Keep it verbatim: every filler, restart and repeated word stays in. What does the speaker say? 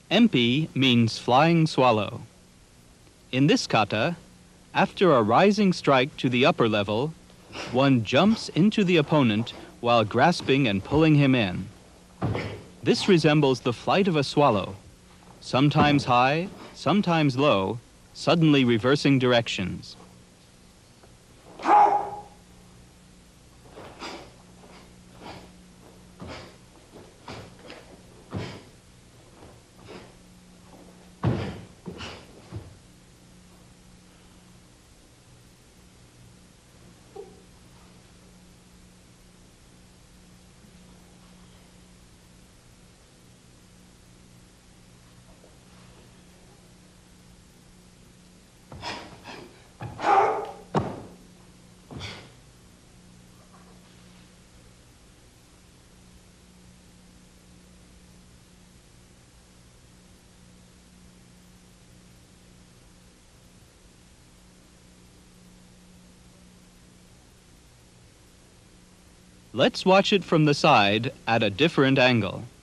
Empi means flying swallow. In this kata, after a rising strike to the upper level, one jumps into the opponent while grasping and pulling him in. This resembles the flight of a swallow, sometimes high, sometimes low, suddenly reversing directions. Let's watch it from the side at a different angle.